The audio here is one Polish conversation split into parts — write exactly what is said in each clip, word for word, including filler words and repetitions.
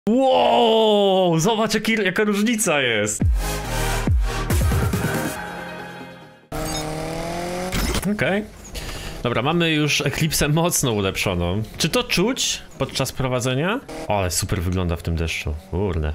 Wow, zobacz jaki, jaka różnica jest. Okej. Okay. Dobra, mamy już Eclipse'ę mocno ulepszoną. Czy to czuć podczas prowadzenia? O, ale super wygląda w tym deszczu. Kurde.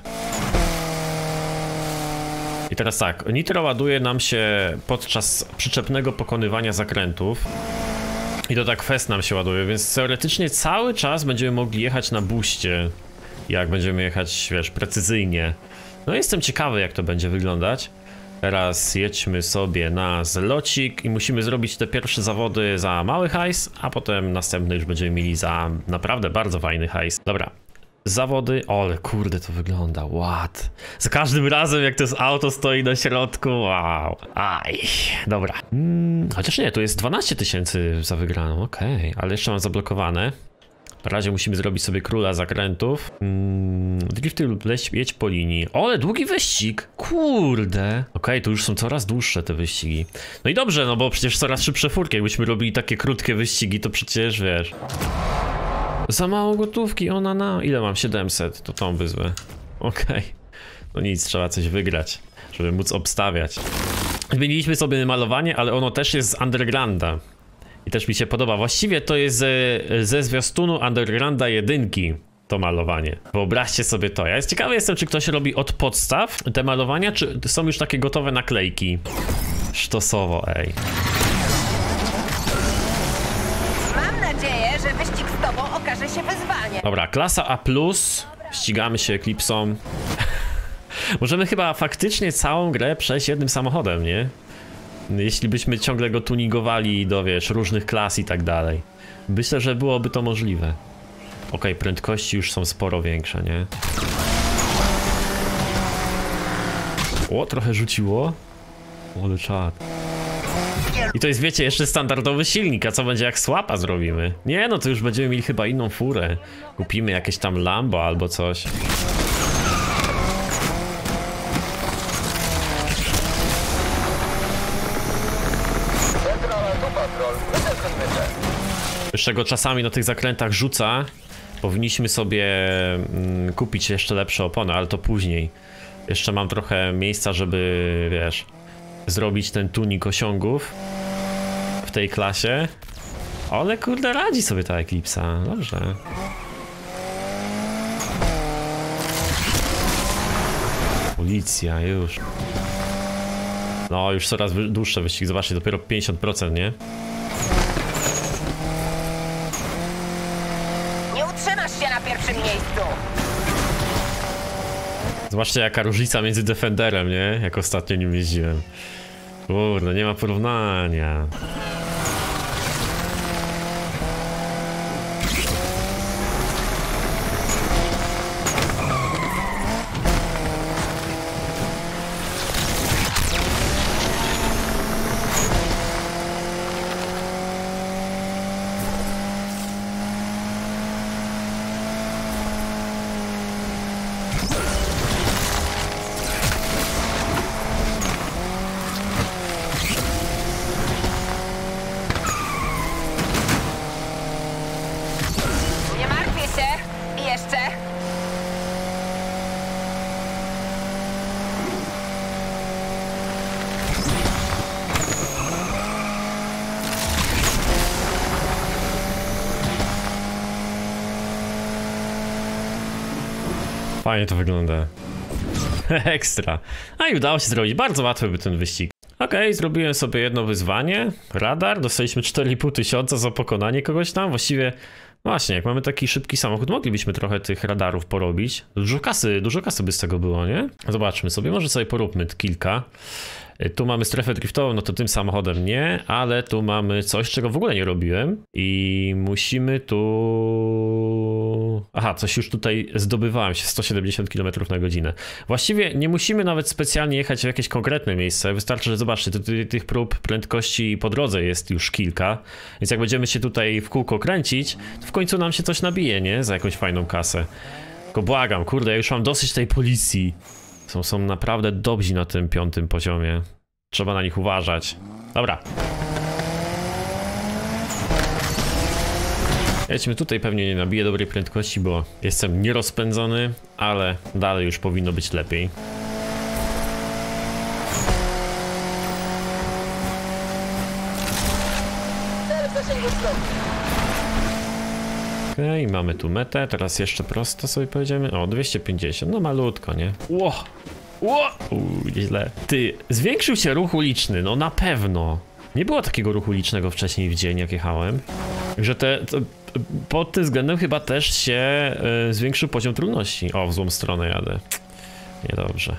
I teraz tak, nitro ładuje nam się podczas przyczepnego pokonywania zakrętów. I to tak fest nam się ładuje, więc teoretycznie cały czas będziemy mogli jechać na booście. Jak będziemy jechać, wiesz, precyzyjnie. No jestem ciekawy, jak to będzie wyglądać. Teraz jedźmy sobie na zlocik i musimy zrobić te pierwsze zawody za mały hajs, a potem następne już będziemy mieli za naprawdę bardzo fajny hajs. Dobra, zawody, ole kurde to wygląda, what? Za każdym razem jak to jest auto stoi na środku, wow, aj, dobra. Hmm, chociaż nie, to jest dwanaście tysięcy za wygraną, okej, okay. Ale jeszcze mam zablokowane. Na razie musimy zrobić sobie króla zakrętów. Mm, drifty lub jedź po linii. O, ale długi wyścig! Kurde! Okej, okay, tu już są coraz dłuższe te wyścigi. No i dobrze, no bo przecież coraz szybsze furki. Jakbyśmy robili takie krótkie wyścigi, to przecież wiesz... Za mało gotówki, ona na... Ile mam? siedemset. To tą wyzwę. Okej. Okay. No nic, trzeba coś wygrać, żeby móc obstawiać. Zmieniliśmy sobie malowanie, ale ono też jest z Undergrounda. I też mi się podoba. Właściwie to jest ze, ze zwiastunu Undergrounda jedynki to malowanie. Wyobraźcie sobie to. Ja jest ciekawy jestem, czy ktoś robi od podstaw te malowania, czy są już takie gotowe naklejki. Sztosowo, ej. Mam nadzieję, że wyścig z tobą okaże się wyzwaniem. Dobra, klasa A plus. Ścigamy się Eclipse'ą. Możemy chyba faktycznie całą grę przejść jednym samochodem, nie? Jeśli byśmy ciągle go tuningowali do, wiesz, różnych klas i tak dalej. Myślę, że byłoby to możliwe. Okej, okay, prędkości już są sporo większe, nie? O, trochę rzuciło. Ale czad. I to jest, wiecie, jeszcze standardowy silnik, a co będzie jak słapa zrobimy? Nie, no to już będziemy mieli chyba inną furę. Kupimy jakieś tam Lambo albo coś. Z czego czasami na tych zakrętach rzuca. Powinniśmy sobie mm, kupić jeszcze lepsze opony, ale to później. Jeszcze mam trochę miejsca, żeby, wiesz, zrobić ten tuning osiągów w tej klasie. Ale kurde, radzi sobie ta Eclipse'a, dobrze. Policja, już. No, już coraz dłuższy wyścig, zobaczcie, dopiero pięćdziesiąt procent, nie? Trzymasz się na pierwszym miejscu. Zobaczcie jaka różnica między Defenderem, nie? Jak ostatnio nim jeździłem. Kurde, nie ma porównania. Fajnie to wygląda. Ekstra. A i udało się zrobić. Bardzo łatwy by ten wyścig. Okej, okay, zrobiłem sobie jedno wyzwanie. Radar. Dostaliśmy cztery i pół tysiąca za pokonanie kogoś tam. Właściwie, właśnie, jak mamy taki szybki samochód, moglibyśmy trochę tych radarów porobić. Dużo kasy, dużo kasy by z tego było, nie? Zobaczmy sobie, może sobie poróbmy kilka. Tu mamy strefę driftową, no to tym samochodem nie, ale tu mamy coś, czego w ogóle nie robiłem. I musimy tu... Aha, coś już tutaj zdobywałem się, sto siedemdziesiąt kilometrów na godzinę. Właściwie nie musimy nawet specjalnie jechać w jakieś konkretne miejsce, wystarczy, że zobaczcie, tu, tu, tych prób prędkości po drodze jest już kilka. Więc jak będziemy się tutaj w kółko kręcić, to w końcu nam się coś nabije, nie? Za jakąś fajną kasę. Tylko błagam, kurde, ja już mam dosyć tej policji. Są, są naprawdę dobrzy na tym piątym poziomie. Trzeba na nich uważać. Dobra. Jedźmy tutaj, pewnie nie nabiję dobrej prędkości, bo jestem nierozpędzony, ale dalej już powinno być lepiej. Okej, okay, mamy tu metę, teraz jeszcze prosto sobie pojedziemy. O, dwieście pięćdziesiąt, no malutko, nie? Ło! Ło! Uuu, źle. Ty, zwiększył się ruch uliczny, no na pewno. Nie było takiego ruchu ulicznego wcześniej w dzień, jak jechałem. Że te, to, pod tym względem chyba też się y, zwiększył poziom trudności. O, w złą stronę jadę. Niedobrze.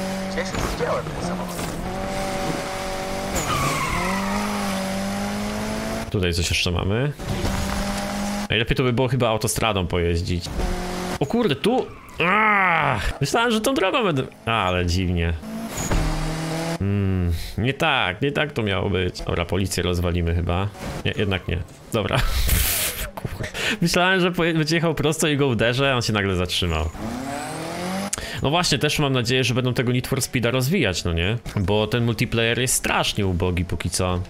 Tutaj coś jeszcze mamy. Najlepiej to by było chyba autostradą pojeździć. O kurde, tu... Aaaa! Myślałem, że tą drogą będę... A, ale dziwnie. Mm, nie tak, nie tak to miało być. Dobra, policję rozwalimy chyba. Nie, jednak nie. Dobra. Myślałem, że będzie jechał prosto i go uderzę, a on się nagle zatrzymał. No właśnie, też mam nadzieję, że będą tego Need for Speeda rozwijać, no nie? Bo ten multiplayer jest strasznie ubogi póki co.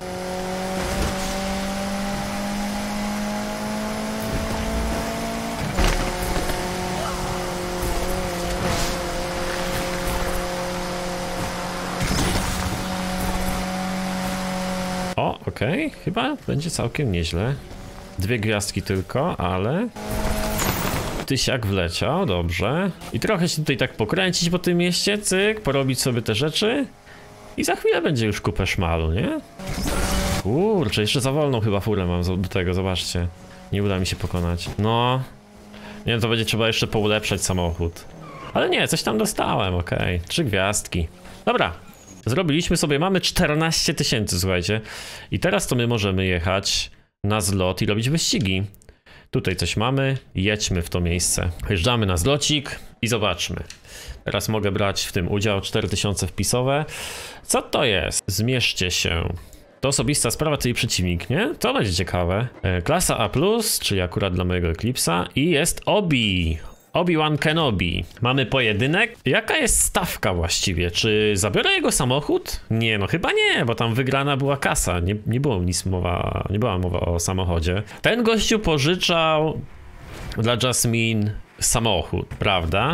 O, okej, okay. Chyba będzie całkiem nieźle. Dwie gwiazdki tylko, ale... Tysiak wleciał, dobrze. I trochę się tutaj tak pokręcić po tym mieście, cyk, porobić sobie te rzeczy. I za chwilę będzie już kupę szmalu, nie? Kurczę, jeszcze za wolną chyba furę mam do tego, zobaczcie. Nie uda mi się pokonać. No... Nie, to będzie trzeba jeszcze poulepszać samochód. Ale nie, coś tam dostałem, okej. Okay. Trzy gwiazdki. Dobra. Zrobiliśmy sobie, mamy czternaście tysięcy, słuchajcie. I teraz to my możemy jechać na zlot i robić wyścigi. Tutaj coś mamy, jedźmy w to miejsce. Wjeżdżamy na zlocik i zobaczmy. Teraz mogę brać w tym udział, cztery tysiące wpisowe. Co to jest? Zmierzcie się. To osobista sprawa, czyli przeciwnik, nie? To będzie ciekawe. E, klasa A plus, czyli akurat dla mojego Eclipse'a. I jest Obi. Obi-Wan Kenobi. Mamy pojedynek. Jaka jest stawka właściwie? Czy zabiorę jego samochód? Nie, no chyba nie, bo tam wygrana była kasa. Nie, nie było nic mowa, nie była mowa o samochodzie. Ten gościu pożyczał dla Jasmine samochód, prawda?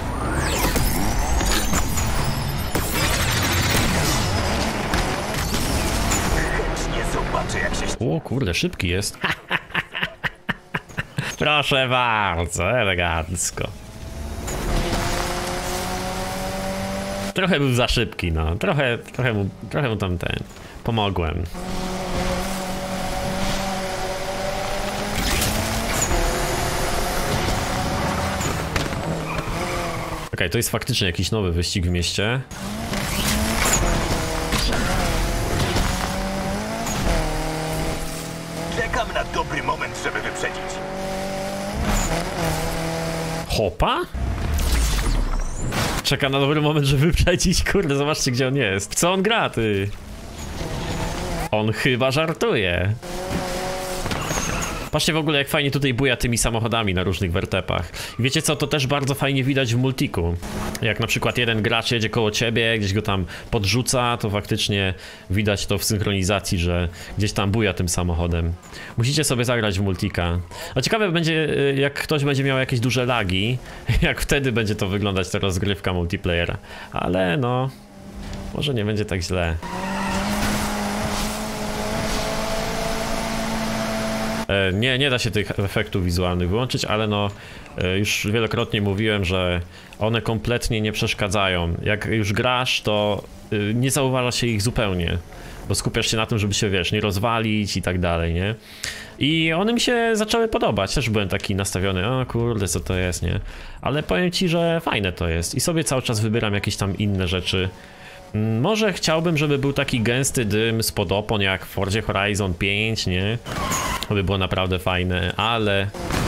Nie zobaczę, jak się... O kurde, szybki jest. Proszę bardzo, elegancko. Trochę był za szybki, no. Trochę, trochę mu, trochę mu tam ten... pomogłem. Okej, okay, to jest faktycznie jakiś nowy wyścig w mieście. Czekam na dobry moment, żeby wyprzedzić. Hopa? Czeka na dobry moment, żeby wyprzedzić. Kurde, zobaczcie, gdzie on jest. Co on gra, ty? On chyba żartuje. Patrzcie w ogóle, jak fajnie tutaj buja tymi samochodami na różnych wertepach. I wiecie co, to też bardzo fajnie widać w multiku. Jak na przykład jeden gracz jedzie koło ciebie, gdzieś go tam podrzuca, to faktycznie widać to w synchronizacji, że gdzieś tam buja tym samochodem. Musicie sobie zagrać w multika. A ciekawe będzie, jak ktoś będzie miał jakieś duże lagi, jak wtedy będzie to wyglądać ta rozgrywka multiplayera. Ale no, może nie będzie tak źle. Nie, nie da się tych efektów wizualnych wyłączyć, ale no już wielokrotnie mówiłem, że one kompletnie nie przeszkadzają. Jak już grasz, to nie zauważa się ich zupełnie, bo skupiasz się na tym, żeby się, wiesz, nie rozwalić i tak dalej, nie? I one mi się zaczęły podobać, też byłem taki nastawiony, o kurde, co to jest, nie? Ale powiem ci, że fajne to jest i sobie cały czas wybieram jakieś tam inne rzeczy. Może chciałbym, żeby był taki gęsty dym spod opon jak w Forzie Horizon pięć, nie? To by było naprawdę fajne, ale...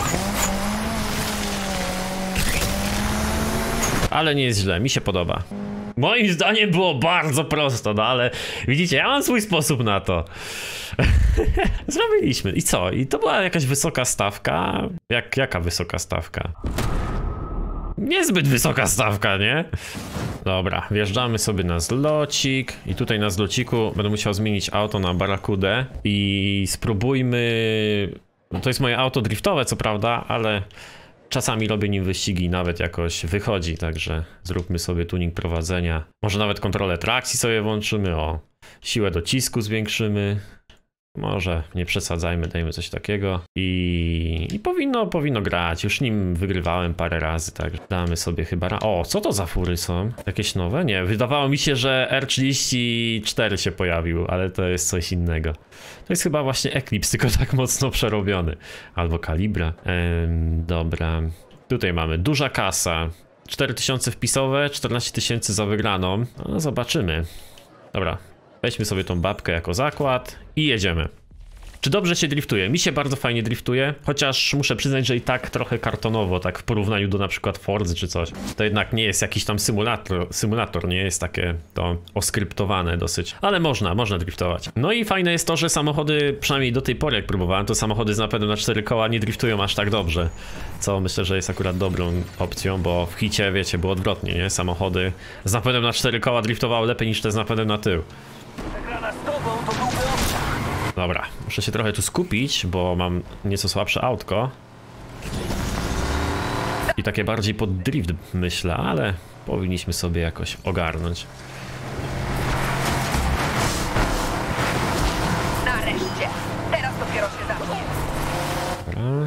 Ale nie jest źle, mi się podoba. Moim zdaniem było bardzo prosto, no ale widzicie, ja mam swój sposób na to. Zrobiliśmy. I co? I to była jakaś wysoka stawka? Jak, jaka wysoka stawka? Niezbyt wysoka stawka, nie? Dobra, wjeżdżamy sobie na zlocik i tutaj na zlociku będę musiał zmienić auto na Barracudę i spróbujmy No to jest moje auto driftowe, co prawda, ale czasami robię nim wyścigi, nawet jakoś wychodzi, także zróbmy sobie tuning prowadzenia. Może nawet kontrolę trakcji sobie włączymy, o, siłę docisku zwiększymy. Może nie przesadzajmy, dajmy coś takiego i, i powinno, powinno grać. Już nim wygrywałem parę razy, tak damy sobie chyba... Ra o, co to za fury są? Jakieś nowe? Nie, wydawało mi się, że R trzydzieści cztery się pojawił, ale to jest coś innego. To jest chyba właśnie Eclipse, tylko tak mocno przerobiony. Albo Calibra. Ehm, dobra. Tutaj mamy duża kasa. cztery tysiące wpisowe, czternaście tysięcy za wygraną. No, zobaczymy. Dobra. Weźmy sobie tą babkę jako zakład i jedziemy. Czy dobrze się driftuje? Mi się bardzo fajnie driftuje, chociaż muszę przyznać, że i tak trochę kartonowo, tak w porównaniu do na przykład Forzy czy coś. To jednak nie jest jakiś tam symulator, symulator nie jest takie to oskryptowane dosyć, ale można, można driftować. No i fajne jest to, że samochody, przynajmniej do tej pory jak próbowałem, to samochody z napędem na cztery koła nie driftują aż tak dobrze. Co myślę, że jest akurat dobrą opcją, bo w hicie, wiecie, było odwrotnie, nie? Samochody z napędem na cztery koła driftowały lepiej niż te z napędem na tył. Przegrana z tobą to byłby obszar. Dobra, muszę się trochę tu skupić, bo mam nieco słabsze autko. I takie bardziej pod drift myślę, ale powinniśmy sobie jakoś ogarnąć. Nareszcie! Teraz dopiero się zacznie. Dobra.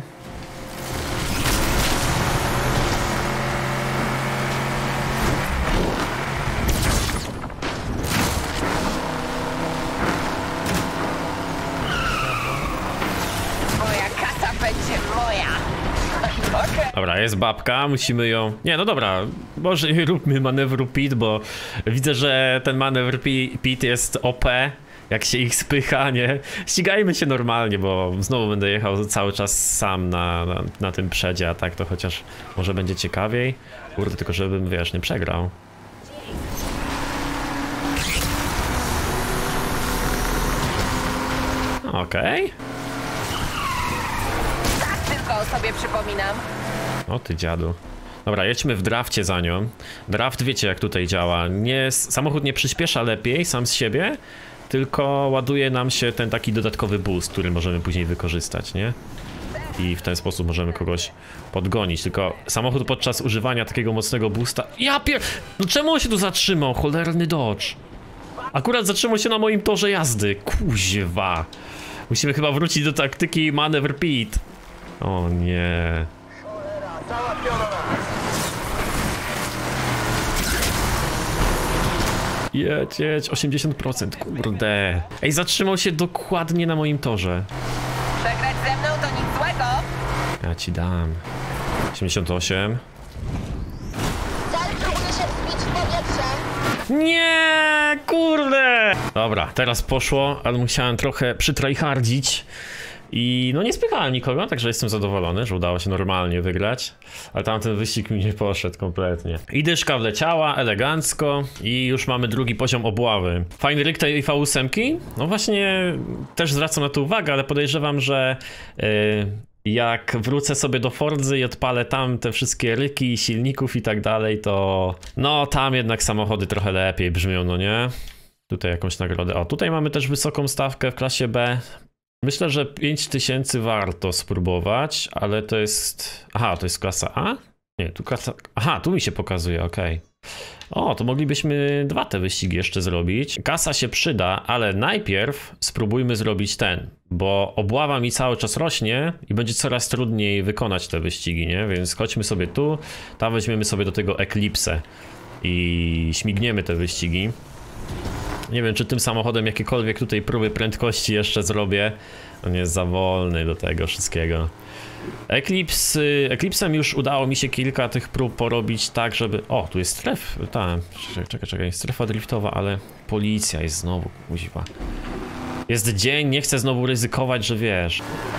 Moja kasa będzie moja. Okej. Dobra, jest babka, musimy ją... Nie, no dobra, może róbmy manewru pit, bo widzę, że ten manewr pit jest O P, jak się ich spycha, nie? Ścigajmy się normalnie, bo znowu będę jechał cały czas sam na, na, na tym przedzie, a tak to chociaż może będzie ciekawiej. Kurde, tylko żebym, wiesz, nie przegrał. Okej. Okay. Tak tylko o sobie przypominam. O ty dziadu. Dobra, jedźmy w drafcie za nią. Draft wiecie jak tutaj działa. Nie, samochód nie przyspiesza lepiej sam z siebie, tylko ładuje nam się ten taki dodatkowy boost, który możemy później wykorzystać, nie? I w ten sposób możemy kogoś podgonić. Tylko samochód podczas używania takiego mocnego boosta... Ja pier... No czemu on się tu zatrzymał? Cholerny Dodge. Akurat zatrzymał się na moim torze jazdy. Kuźwa. Musimy chyba wrócić do taktyki manewr pit. O nie. Jedź, jedź, osiemdziesiąt procent, kurde. Ej, zatrzymał się dokładnie na moim torze. Przegrać ze mną to nic złego. Ja ci dam. osiemdziesiąt osiem. Cel próbuje się wbić w powietrze. Nie, kurde. Dobra, teraz poszło, ale musiałem trochę przytryhardzić. I no nie spychałem nikogo, także jestem zadowolony, że udało się normalnie wygrać. Ale tamten wyścig mi nie poszedł kompletnie. I dyszka wleciała, elegancko. I już mamy drugi poziom obławy. Fajny ryk tej V osiem. No właśnie, też zwracam na to uwagę, ale podejrzewam, że yy, jak wrócę sobie do Forzy i odpalę tam te wszystkie ryki silników i tak dalej, to no tam jednak samochody trochę lepiej brzmią, no nie? Tutaj jakąś nagrodę. O, tutaj mamy też wysoką stawkę w klasie B. Myślę, że pięć tysięcy warto spróbować, ale to jest... Aha, to jest klasa A? Nie, tu klasa... Aha, tu mi się pokazuje, okej. Okay. O, to moglibyśmy dwa te wyścigi jeszcze zrobić. Kasa się przyda, ale najpierw spróbujmy zrobić ten, bo obława mi cały czas rośnie i będzie coraz trudniej wykonać te wyścigi, nie? Więc chodźmy sobie tu, tam weźmiemy sobie do tego Eclipse i śmigniemy te wyścigi. Nie wiem, czy tym samochodem jakiekolwiek tutaj próby prędkości jeszcze zrobię. On jest za wolny do tego wszystkiego. Eclipse, Eclipsem już udało mi się kilka tych prób porobić tak, żeby... O, tu jest stref... Ta, czekaj, czekaj, strefa driftowa, ale policja jest znowu, kuźwa. Jest dzień, nie chcę znowu ryzykować, że wiesz...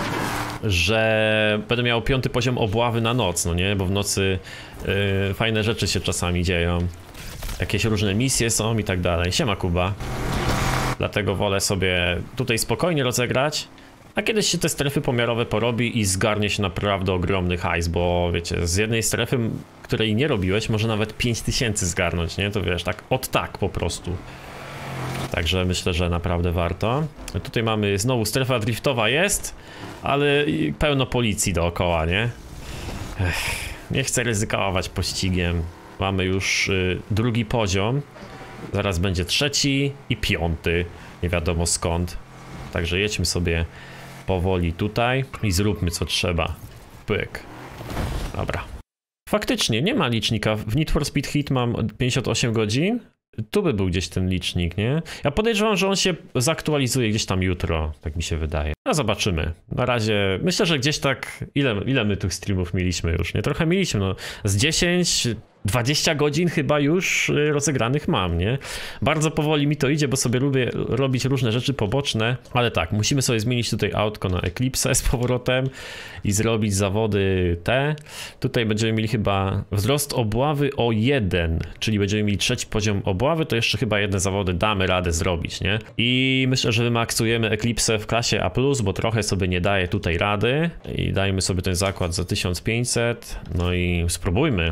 Że będę miał piąty poziom obławy na noc, no nie? Bo w nocy yy, fajne rzeczy się czasami dzieją. Jakieś różne misje są i tak dalej. Siema Kuba. Dlatego wolę sobie tutaj spokojnie rozegrać. A kiedyś się te strefy pomiarowe porobi i zgarnie się naprawdę ogromny hajs, bo wiecie, z jednej strefy, której nie robiłeś, może nawet pięć tysięcy zgarnąć, nie? To wiesz, tak od tak po prostu. Także myślę, że naprawdę warto. Tutaj mamy znowu strefa driftowa jest, ale pełno policji dookoła, nie? Ech, nie chcę ryzykować pościgiem. Mamy już y, drugi poziom. Zaraz będzie trzeci i piąty. Nie wiadomo skąd. Także jedźmy sobie powoli tutaj i zróbmy co trzeba. Pyk. Dobra. Faktycznie nie ma licznika. W Need for Speed Heat mam pięćdziesiąt osiem godzin. Tu by był gdzieś ten licznik, nie? Ja podejrzewam, że on się zaktualizuje gdzieś tam jutro, tak mi się wydaje. No zobaczymy. Na razie myślę, że gdzieś tak... Ile, ile my tych streamów mieliśmy już? Nie? Trochę mieliśmy, no. Z dziesięć... dwadzieścia godzin chyba już rozegranych mam, nie? Bardzo powoli mi to idzie, bo sobie lubię robić różne rzeczy poboczne, ale tak, musimy sobie zmienić tutaj autko na Eclipse z powrotem i zrobić zawody te. Tutaj będziemy mieli chyba wzrost obławy o jeden, czyli będziemy mieli trzeci poziom obławy, to jeszcze chyba jedne zawody damy radę zrobić, nie? I myślę, że wymaksujemy Eclipse w klasie A plus, bo trochę sobie nie daje tutaj rady i dajmy sobie ten zakład za tysiąc pięćset, no i spróbujmy.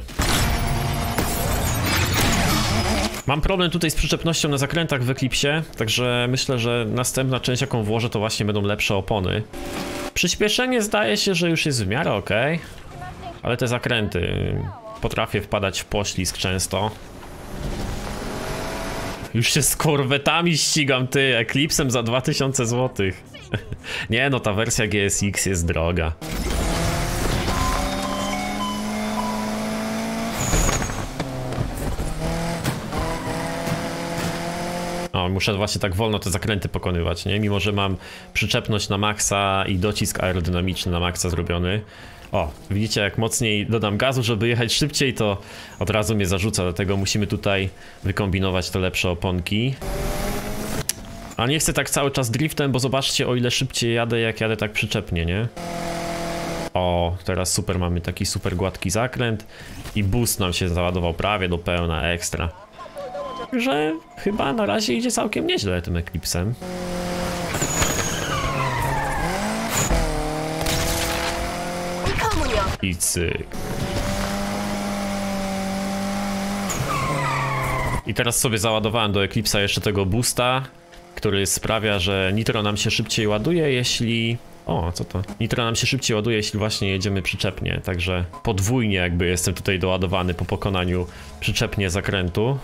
Mam problem tutaj z przyczepnością na zakrętach w Eclipsie, także myślę, że następna część jaką włożę to właśnie będą lepsze opony. Przyspieszenie zdaje się, że już jest w miarę ok, ale te zakręty potrafię wpadać w poślizg często. Już się z korwetami ścigam, ty, Eclipsem za dwa tysiące złotych. Nie no, ta wersja G S X jest droga. O, muszę właśnie tak wolno te zakręty pokonywać, nie? Mimo że mam przyczepność na maksa i docisk aerodynamiczny na maksa zrobiony. O, widzicie, jak mocniej dodam gazu, żeby jechać szybciej, to od razu mnie zarzuca, dlatego musimy tutaj wykombinować te lepsze oponki. A nie chcę tak cały czas driftem, bo zobaczcie, o ile szybciej jadę, jak jadę tak przyczepnie, nie? O, teraz super, mamy taki super gładki zakręt i boost nam się załadował prawie do pełna, ekstra. Że chyba na razie idzie całkiem nieźle tym Eclipsem. I cyk. I teraz sobie załadowałem do Eclipsa jeszcze tego boosta, który sprawia, że nitro nam się szybciej ładuje, jeśli... O, co to? Nitro nam się szybciej ładuje, jeśli właśnie jedziemy przyczepnie, także podwójnie jakby jestem tutaj doładowany po pokonaniu przyczepnie zakrętu.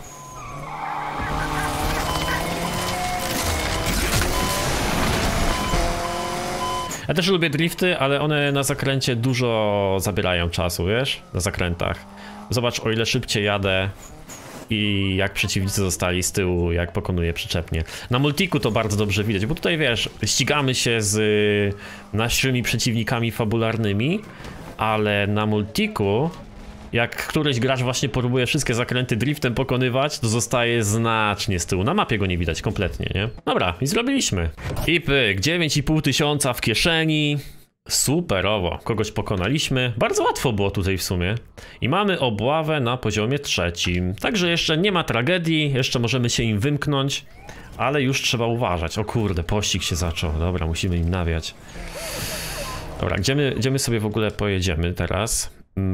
Ja też lubię drifty, ale one na zakręcie dużo zabierają czasu, wiesz? Na zakrętach. Zobacz, o ile szybciej jadę i jak przeciwnicy zostali z tyłu, jak pokonuję przyczepnie. Na multiku to bardzo dobrze widać, bo tutaj wiesz, ścigamy się z naszymi przeciwnikami fabularnymi, ale na multiku, jak któryś gracz właśnie próbuje wszystkie zakręty driftem pokonywać, to zostaje znacznie z tyłu. Na mapie go nie widać kompletnie, nie? Dobra, i zrobiliśmy. I pyk, dziewięć i pół tysiąca w kieszeni. Superowo, kogoś pokonaliśmy. Bardzo łatwo było tutaj w sumie. I mamy obławę na poziomie trzecim. Także jeszcze nie ma tragedii, jeszcze możemy się im wymknąć, ale już trzeba uważać. O kurde, pościg się zaczął. Dobra, musimy im nawiać. Dobra, gdzie my, gdzie my sobie w ogóle pojedziemy teraz?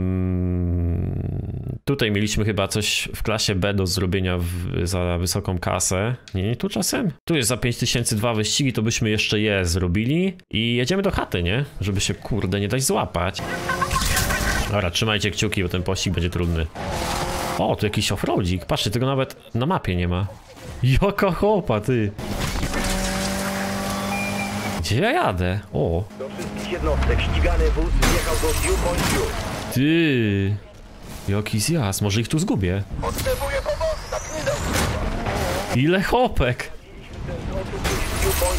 Hmm, tutaj mieliśmy chyba coś w klasie B do zrobienia w, za wysoką kasę. Nie, nie tu czasem? Tu jest za pięć tysięcy dwa wyścigi, to byśmy jeszcze je zrobili. I jedziemy do chaty, nie? Żeby się kurde nie dać złapać. Dobra, trzymajcie kciuki, bo ten pościg będzie trudny. O, tu jakiś offroadzik. Patrzcie, tego nawet na mapie nie ma. Jaka chopa, ty. Gdzie ja jadę? O. Do wszystkich jednostek ścigany wóz wjechał do Viewpoint View. Ty. Jaki zjazd, może ich tu zgubię. Potrzebuję pomocy, tak nie dobrze. Ile chopek. Viewpoint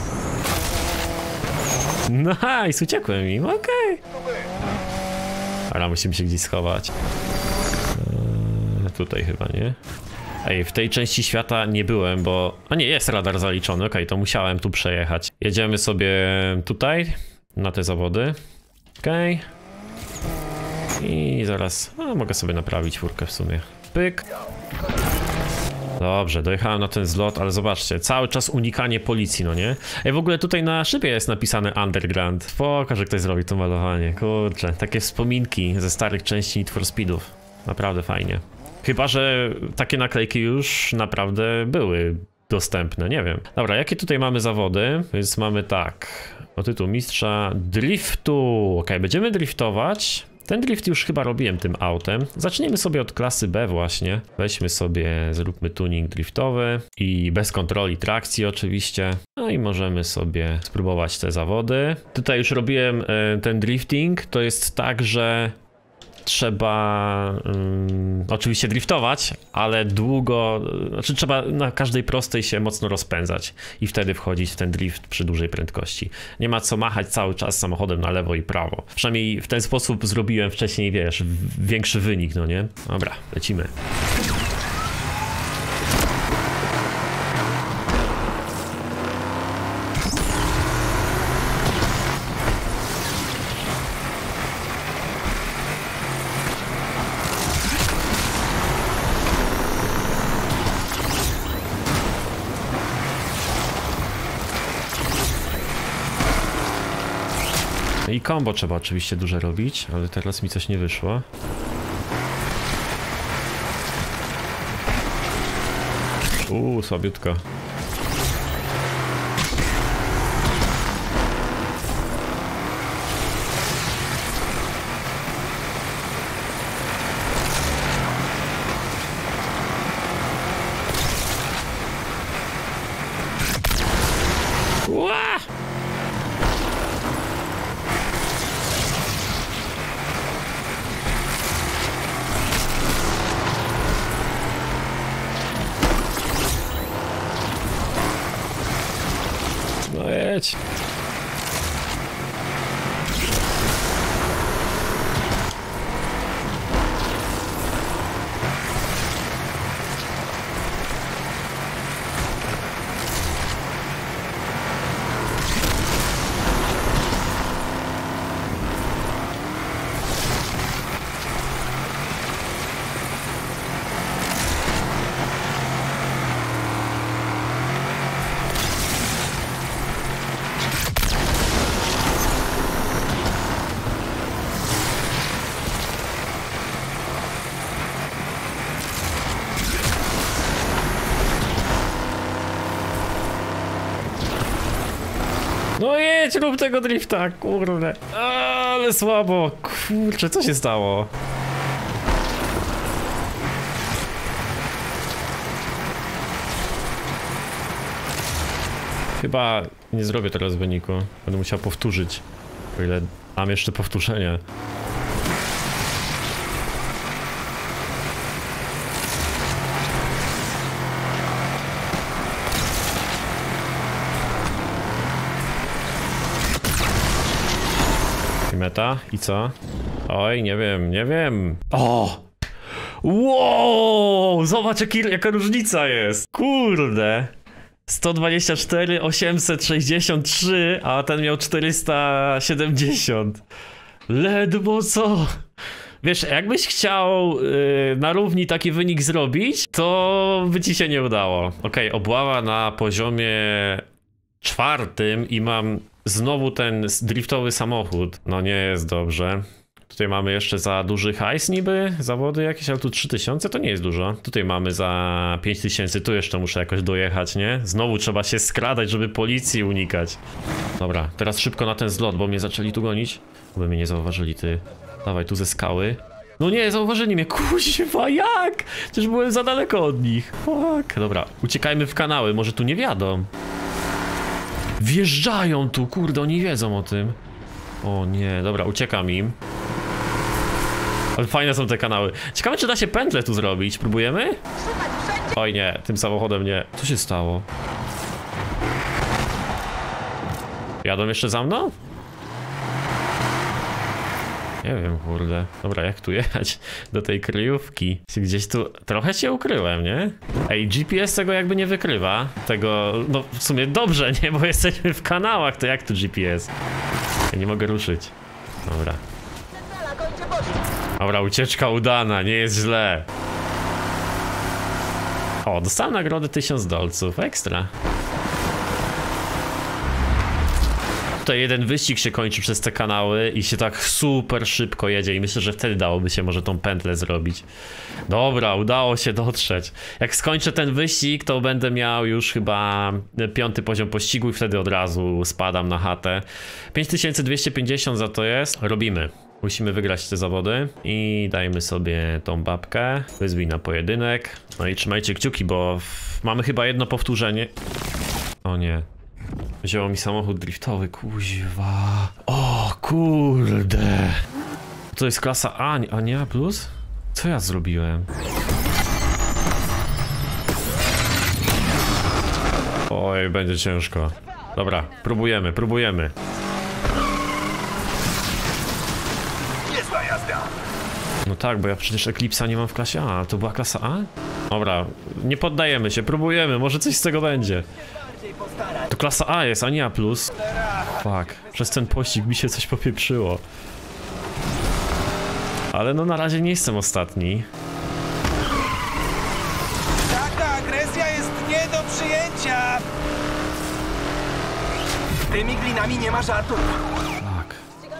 View. Nice, uciekłem im, okej. Okay. Ale musimy się gdzieś schować. Eee, tutaj chyba, nie? Ej, w tej części świata nie byłem, bo... A nie, jest radar zaliczony, okej, okay, to musiałem tu przejechać. Jedziemy sobie tutaj, na te zawody. Okej. Okay. I zaraz... A, mogę sobie naprawić furkę w sumie. Pyk. Dobrze, dojechałem na ten zlot, ale zobaczcie, cały czas unikanie policji, no nie? Ej, w ogóle tutaj na szybie jest napisane Underground. Pokaż, że ktoś zrobi to malowanie, kurczę. Takie wspominki ze starych części Need for Speedów. Naprawdę fajnie. Chyba że takie naklejki już naprawdę były dostępne, nie wiem. Dobra, jakie tutaj mamy zawody? Więc mamy tak, o tytuł mistrza driftu. Ok, będziemy driftować. Ten drift już chyba robiłem tym autem. Zaczniemy sobie od klasy B właśnie. Weźmy sobie, zróbmy tuning driftowy i bez kontroli trakcji oczywiście. No i możemy sobie spróbować te zawody. Tutaj już robiłem y, ten drifting. To jest tak, że trzeba um, oczywiście driftować, ale długo, znaczy trzeba na każdej prostej się mocno rozpędzać i wtedy wchodzić w ten drift przy dużej prędkości. Nie ma co machać cały czas samochodem na lewo i prawo. Przynajmniej w ten sposób zrobiłem wcześniej, wiesz, większy wynik, no nie? Dobra, lecimy. I combo trzeba oczywiście duże robić, ale teraz mi coś nie wyszło. Uuu, słabiutko. Ła! No jedź. No jedź, rób tego drifta, kurde. Ale słabo, kurczę, co się stało? Chyba nie zrobię teraz wyniku. Będę musiał powtórzyć. O ile mam jeszcze powtórzenie. Meta i co? Oj, nie wiem, nie wiem. O! Wow! Zobacz jaki, jaka różnica jest. Kurde. sto dwadzieścia cztery, osiemset sześćdziesiąt trzy, a ten miał czterysta siedemdziesiąt. Ledwo co? Wiesz, jakbyś chciał yy, na równi taki wynik zrobić, to by ci się nie udało. Okej, okay, obława na poziomie czwartym i mam znowu ten driftowy samochód. No nie jest dobrze. Tutaj mamy jeszcze za duży hajs niby, zawody jakieś, ale tu trzy tysiące to nie jest dużo. Tutaj mamy za pięć tysięcy, tu jeszcze muszę jakoś dojechać, nie? Znowu trzeba się skradać, żeby policji unikać. Dobra, teraz szybko na ten zlot, bo mnie zaczęli tu gonić. By mnie nie zauważyli, ty. Dawaj, tu ze skały. No nie, zauważyli mnie, kuźwa, jak? Przecież byłem za daleko od nich. Fuck. Dobra, uciekajmy w kanały, może tu nie wiadomo. Wjeżdżają tu, kurde, oni wiedzą o tym. O nie, dobra, uciekam im. Ale fajne są te kanały. Ciekawe, czy da się pętlę tu zrobić. Próbujemy? Oj nie, tym samochodem nie. Co się stało? Jadą jeszcze za mną? Nie wiem, kurde. Dobra, jak tu jechać do tej kryjówki? Gdzieś tu... Trochę się ukryłem, nie? Ej, G P S tego jakby nie wykrywa. Tego... No w sumie dobrze, nie? Bo jesteśmy w kanałach, to jak tu G P S? Ja nie mogę ruszyć. Dobra. Dobra, ucieczka udana, nie jest źle. O, dostałem nagrodę tysiąc dolców, ekstra. Tutaj jeden wyścig się kończy przez te kanały i się tak super szybko jedzie i myślę, że wtedy dałoby się może tą pętlę zrobić. Dobra, udało się dotrzeć. Jak skończę ten wyścig, to będę miał już chyba piąty poziom pościgu i wtedy od razu spadam na chatę. pięć tysięcy dwieście pięćdziesiąt za to jest. Robimy. Musimy wygrać te zawody i dajmy sobie tą babkę. Wyzwij na pojedynek. No i trzymajcie kciuki, bo mamy chyba jedno powtórzenie. O nie. Wzięło mi samochód driftowy, kuźwa. O kurde. To jest klasa A, a nie A plus? Co ja zrobiłem? Oj, będzie ciężko. Dobra, próbujemy, próbujemy. No tak, bo ja przecież Eclipse'a nie mam w klasie A. To była klasa A? Dobra, nie poddajemy się, próbujemy, może coś z tego będzie. To klasa A jest, a nie A plus. Fuck, przez ten pościg mi się coś popieprzyło. Ale no na razie nie jestem ostatni. Taka agresja jest nie do przyjęcia! Z tymi glinami nie ma żartu. Tak.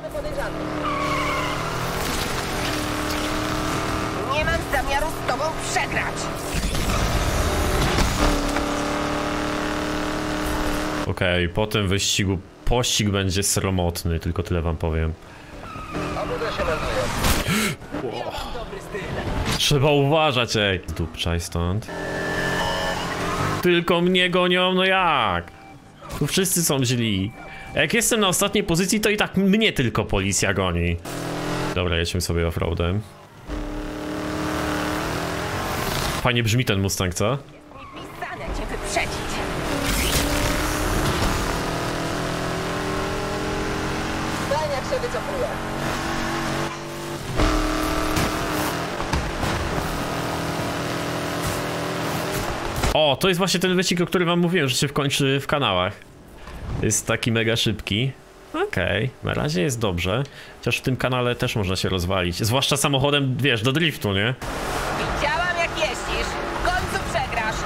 Nie mam zamiaru z tobą przegrać. Okej, okay, po tym wyścigu pościg będzie sromotny, tylko tyle wam powiem. Wow. Trzeba uważać, ej. Zdupczaj stąd. Tylko mnie gonią, no jak? Tu wszyscy są źli. Jak jestem na ostatniej pozycji, to i tak mnie tylko policja goni. Dobra, jedźmy sobie offroadem. Fajnie brzmi ten Mustang, co? Pisane cię wyprzedzić. Fajnie, jak się wycofuje. O, to jest właśnie ten wyścig, o którym wam mówiłem, że się kończy w kanałach. Jest taki mega szybki. Okej, okay, na razie jest dobrze. Chociaż w tym kanale też można się rozwalić. Zwłaszcza samochodem, wiesz, do driftu, nie? Widziałam, jak jeździsz. W końcu przegrasz.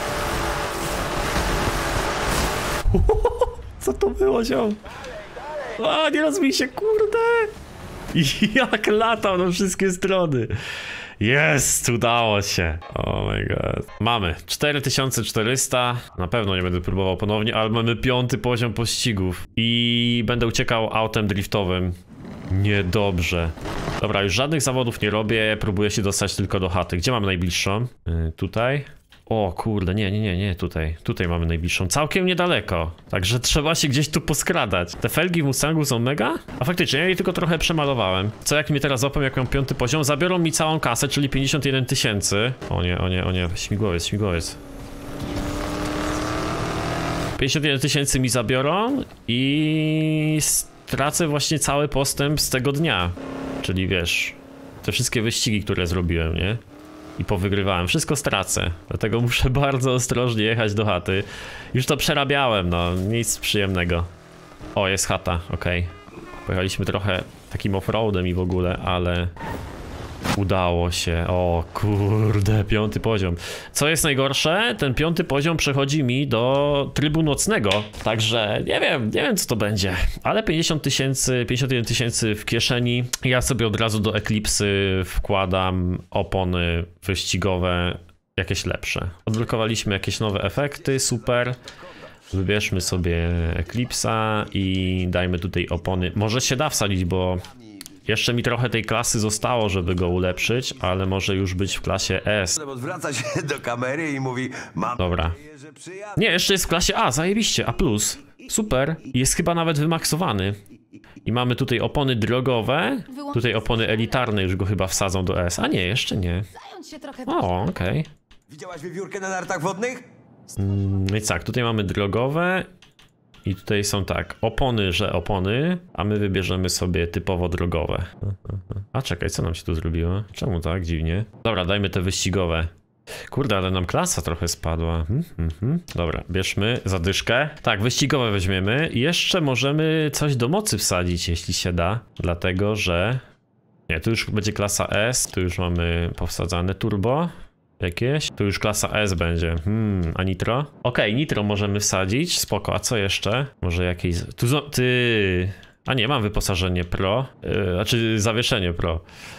Co to było, ziom? A, nie rozbij się, kurde! Jak latał na wszystkie strony. Jest, udało się. Oh my god. Mamy cztery tysiące czterysta. Na pewno nie będę próbował ponownie, ale mamy piąty poziom pościgów. I będę uciekał autem driftowym. Niedobrze. Dobra, już żadnych zawodów nie robię. Próbuję się dostać tylko do chaty. Gdzie mamy najbliższą? Yy, tutaj. O kurde, nie, nie, nie, nie, tutaj. Tutaj mamy najbliższą. Całkiem niedaleko. Także trzeba się gdzieś tu poskradać. Te felgi w Mustangu są mega? A faktycznie, ja je tylko trochę przemalowałem. Co jak mnie teraz złapią, jak mam piąty poziom? Zabiorą mi całą kasę, czyli pięćdziesiąt jeden tysięcy. O nie, o nie, o nie. Śmigłowiec, śmigłowiec. pięćdziesiąt jeden tysięcy mi zabiorą i stracę właśnie cały postęp z tego dnia. Czyli wiesz, te wszystkie wyścigi, które zrobiłem, nie? I powygrywałem. Wszystko stracę. Dlatego muszę bardzo ostrożnie jechać do chaty. Już to przerabiałem, no. Nic przyjemnego. O, jest chata, okej. Okay. Pojechaliśmy trochę takim offroadem i w ogóle, ale... Udało się. O kurde, piąty poziom. Co jest najgorsze? Ten piąty poziom przechodzi mi do trybu nocnego. Także nie wiem, nie wiem co to będzie. Ale pięćdziesiąt tysięcy, pięćdziesiąt jeden tysięcy w kieszeni. Ja sobie od razu do Eclipse'y wkładam opony wyścigowe, jakieś lepsze. Odblokowaliśmy jakieś nowe efekty, super. Wybierzmy sobie Eclipse'a i dajmy tutaj opony. Może się da wsadzić, bo... Jeszcze mi trochę tej klasy zostało, żeby go ulepszyć, ale może już być w klasie S. Odwraca się do kamery i mówi: mam Dobra. nadzieję, że przyjadę. Nie, jeszcze jest w klasie A, zajebiście, A plus. Super. Jest chyba nawet wymaksowany. I mamy tutaj opony drogowe. Tutaj opony elitarne, już go chyba wsadzą do S. A nie, jeszcze nie. O, okej. Okay. Widziałaś wiewiórkę na nartach wodnych? No i tak, tutaj mamy drogowe. I tutaj są tak, opony, że opony, a my wybierzemy sobie typowo drogowe. A czekaj, co nam się tu zrobiło? Czemu tak dziwnie? Dobra, dajmy te wyścigowe. Kurde, ale nam klasa trochę spadła. Hmm, hmm, hmm. Dobra, bierzmy zadyszkę. Tak, wyścigowe weźmiemy. I jeszcze możemy coś do mocy wsadzić, jeśli się da. Dlatego, że... Nie, tu już będzie klasa S, tu już mamy powsadzane turbo. Jakieś? Tu już klasa S będzie. Hmm, a nitro? Okej, okay, nitro możemy wsadzić, spoko, a co jeszcze? Może jakieś... Tu zo... Ty... A nie, mam wyposażenie pro, yy, znaczy zawieszenie pro.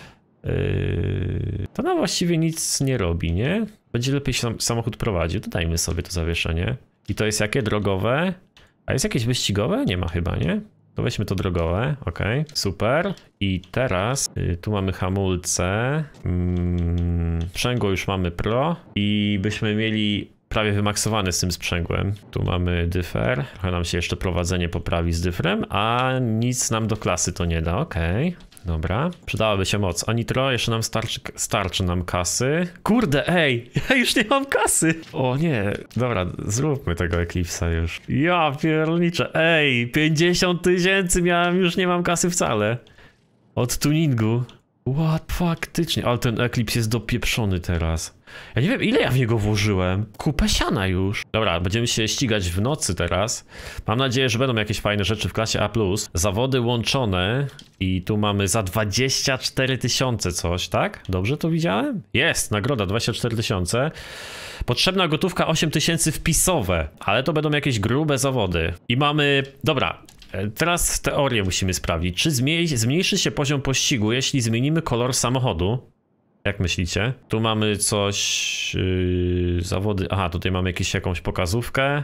Yy... To nam właściwie nic nie robi, nie? Będzie lepiej sam samochód prowadził, dodajmy sobie to zawieszenie. I to jest jakie? Drogowe? A jest jakieś wyścigowe? Nie ma chyba, nie? To weźmy to drogowe, ok, super. I teraz y, tu mamy hamulce, mm, sprzęgło już mamy pro i byśmy mieli prawie wymaksowany z tym sprzęgłem. Tu mamy dyfer, trochę nam się jeszcze prowadzenie poprawi z dyfrem, a nic nam do klasy to nie da, ok. Dobra, przydałaby się moc. A nitro, jeszcze nam starczy, starczy nam kasy. Kurde, ej, ja już nie mam kasy. O nie, dobra, zróbmy tego Eclipse'a już. Ja pierniczę, ej, pięćdziesiąt tysięcy miałem, już nie mam kasy wcale. Od tuningu. What, faktycznie, ale ten Eclipse jest dopieprzony teraz. Ja nie wiem, ile ja w niego włożyłem. Kupę siana już. Dobra, będziemy się ścigać w nocy teraz. Mam nadzieję, że będą jakieś fajne rzeczy w klasie A plus. Zawody łączone i tu mamy za dwadzieścia cztery tysiące coś, tak? Dobrze to widziałem? Jest, nagroda dwadzieścia cztery tysiące. Potrzebna gotówka osiem tysięcy wpisowe, ale to będą jakieś grube zawody. I mamy, dobra, teraz teorię musimy sprawdzić. Czy zmniejszy się poziom pościgu, jeśli zmienimy kolor samochodu? Jak myślicie? Tu mamy coś... Yy, zawody... Aha, tutaj mamy jakieś, jakąś pokazówkę.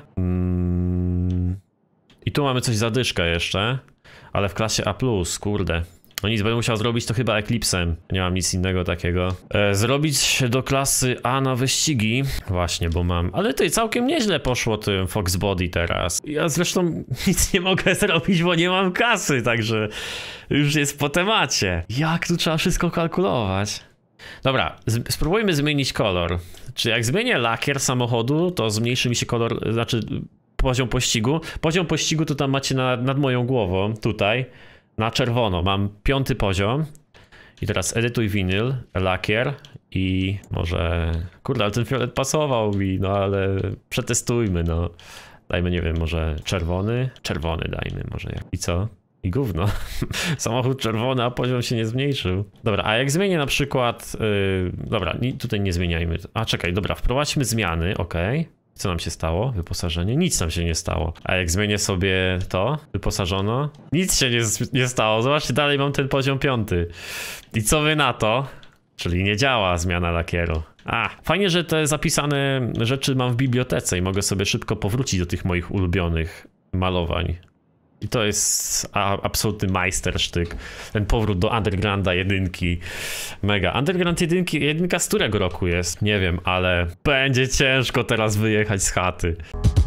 Mm. I tu mamy coś zadyszkę jeszcze. Ale w klasie A plus, kurde. No nic, będę musiał zrobić to chyba Eclipse'em. Nie mam nic innego takiego. E, zrobić do klasy A na wyścigi. Właśnie, bo mam... Ale tutaj całkiem nieźle poszło tym Fox Body teraz. Ja zresztą nic nie mogę zrobić, bo nie mam kasy, także... Już jest po temacie. Jak tu trzeba wszystko kalkulować? Dobra, spróbujmy zmienić kolor. Czy jak zmienię lakier samochodu, to zmniejszy mi się kolor, znaczy poziom pościgu. Poziom pościgu to tam macie na, nad moją głową, tutaj, na czerwono. Mam piąty poziom. I teraz edytuj winyl, lakier i może... Kurde, ale ten fiolet pasował mi, no ale przetestujmy, no. Dajmy, nie wiem, może czerwony? Czerwony dajmy może. Jak. I co? I gówno. Samochód czerwony, a poziom się nie zmniejszył. Dobra, a jak zmienię na przykład... Yy, dobra, nie, tutaj nie zmieniajmy. A czekaj, dobra, wprowadźmy zmiany, ok. Co nam się stało? Wyposażenie? Nic nam się nie stało. A jak zmienię sobie to, wyposażono? Nic się nie, nie stało. Zobaczcie, dalej mam ten poziom piąty. I co wy na to? Czyli nie działa zmiana lakieru. A, fajnie, że te zapisane rzeczy mam w bibliotece i mogę sobie szybko powrócić do tych moich ulubionych malowań. I to jest a, absolutny majstersztyk. Ten powrót do Undergrounda jedynki. Mega. Underground jedynki, jedynka z którego roku jest? Nie wiem, ale będzie ciężko teraz wyjechać z chaty.